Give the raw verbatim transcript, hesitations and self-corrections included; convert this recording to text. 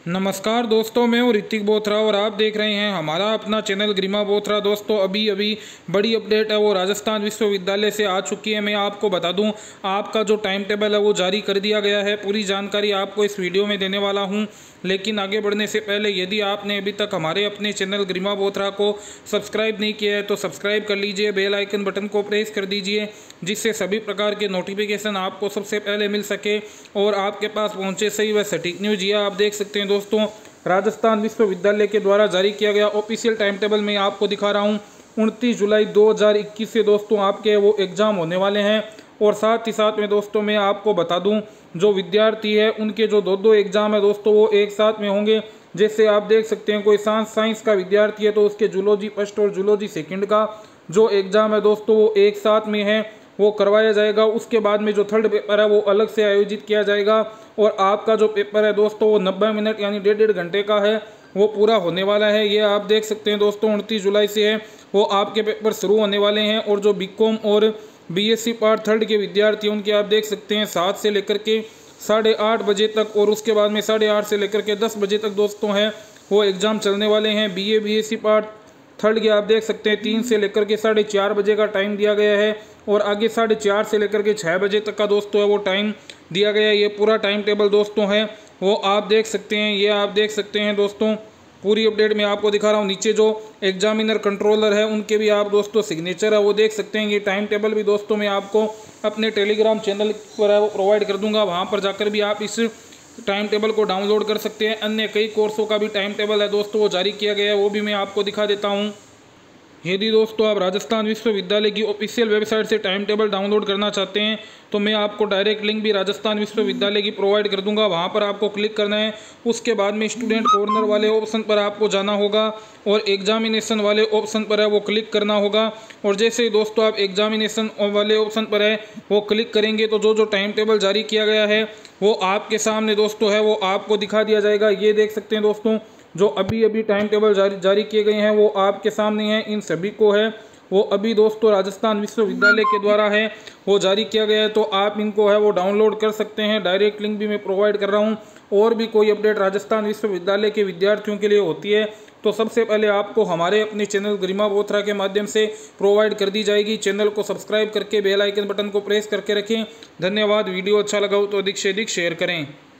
नमस्कार दोस्तों, मैं हूँ ऋतिक बोथरा और आप देख रहे हैं हमारा अपना चैनल गरिमा बोथरा। दोस्तों अभी अभी बड़ी अपडेट है वो राजस्थान विश्वविद्यालय से आ चुकी है। मैं आपको बता दूं, आपका जो टाइम टेबल है वो जारी कर दिया गया है। पूरी जानकारी आपको इस वीडियो में देने वाला हूं, लेकिन आगे बढ़ने से पहले यदि आपने अभी तक हमारे अपने चैनल गरिमा बोथरा को सब्सक्राइब नहीं किया है तो सब्सक्राइब कर लीजिए, बेल आइकन बटन को प्रेस कर दीजिए, जिससे सभी प्रकार के नोटिफिकेशन आपको सबसे पहले मिल सके और आपके पास पहुँचे सही व सटीक न्यूज़। यह आप देख सकते हैं दोस्तों, राजस्थान विश्वविद्यालय के द्वारा जारी किया गया ऑफिशियल टाइम टेबल में आपको दिखा रहा हूं। उनतीस जुलाई दो हज़ार इक्कीस से दोस्तों आपके वो एग्ज़ाम होने वाले हैं। और साथ ही साथ में दोस्तों मैं आपको बता दूं, जो विद्यार्थी है उनके जो दो दो एग्ज़ाम है दोस्तों वो एक साथ में होंगे। जैसे आप देख सकते हैं, कोई साइंस का विद्यार्थी है तो उसके जूलॉजी फर्स्ट और जूलॉजी सेकेंड का जो एग्ज़ाम है दोस्तों वो एक साथ में है, वो करवाया जाएगा। उसके बाद में जो थर्ड पेपर है वो अलग से आयोजित किया जाएगा। और आपका जो पेपर है दोस्तों वो नब्बे मिनट यानी डेढ़ डेढ़ घंटे का है, वो पूरा होने वाला है। ये आप देख सकते हैं दोस्तों, उनतीस जुलाई से है वो आपके पेपर शुरू होने वाले हैं। और जो बीकॉम और बीएससी पार्ट थर्ड के विद्यार्थी उनके आप देख सकते हैं सात से लेकर के साढ़े आठ बजे तक, और उसके बाद में साढ़े आठ से लेकर के दस बजे तक दोस्तों है वो एग्ज़ाम चलने वाले हैं। बीए बीएससी पार्ट थर्ड के आप देख सकते हैं तीन से लेकर के साढ़े चार बजे का टाइम दिया गया है, और आगे साढ़े चार से लेकर के छः बजे तक का दोस्तों है वो टाइम दिया गया है। ये पूरा टाइम टेबल दोस्तों है वो आप देख सकते हैं। ये आप देख सकते हैं दोस्तों, पूरी अपडेट मैं आपको दिखा रहा हूँ। नीचे जो एग्जामिनर कंट्रोलर है उनके भी आप दोस्तों सिग्नेचर है वो देख सकते हैं। ये टाइम टेबल भी दोस्तों मैं आपको अपने टेलीग्राम चैनल पर है वो प्रोवाइड कर दूंगा, वहाँ पर जाकर भी आप इस टाइम टेबल को डाउनलोड कर सकते हैं। अन्य कई कोर्सों का भी टाइम टेबल है दोस्तों वो जारी किया गया है, वो भी मैं आपको दिखा देता हूँ। यदि दोस्तों आप राजस्थान विश्वविद्यालय की ऑफिशियल वेबसाइट से टाइम टेबल डाउनलोड करना चाहते हैं तो मैं आपको डायरेक्ट लिंक भी राजस्थान विश्वविद्यालय की प्रोवाइड कर दूंगा, वहां पर आपको क्लिक करना है। उसके बाद में स्टूडेंट कॉर्नर वाले ऑप्शन पर आपको जाना होगा और एग्जामिनेशन वाले ऑप्शन पर है वो क्लिक करना होगा। और जैसे ही दोस्तों आप एग्जामिनेशन वाले ऑप्शन पर है वो क्लिक करेंगे तो जो जो टाइम टेबल जारी किया गया है वो आपके सामने दोस्तों है वो आपको दिखा दिया जाएगा। ये देख सकते हैं दोस्तों, जो अभी अभी टाइम टेबल जारी जारी किए गए हैं वो आपके सामने हैं। इन सभी को है वो अभी दोस्तों राजस्थान विश्वविद्यालय के द्वारा है वो जारी किया गया है, तो आप इनको है वो डाउनलोड कर सकते हैं। डायरेक्ट लिंक भी मैं प्रोवाइड कर रहा हूं। और भी कोई अपडेट राजस्थान विश्वविद्यालय के विद्यार्थियों के लिए होती है तो सबसे पहले आपको हमारे अपने चैनल गरिमा बोथरा के माध्यम से प्रोवाइड कर दी जाएगी। चैनल को सब्सक्राइब करके बेल आइकन बटन को प्रेस करके रखें। धन्यवाद। वीडियो अच्छा लगा हो तो अधिक से अधिक शेयर करें।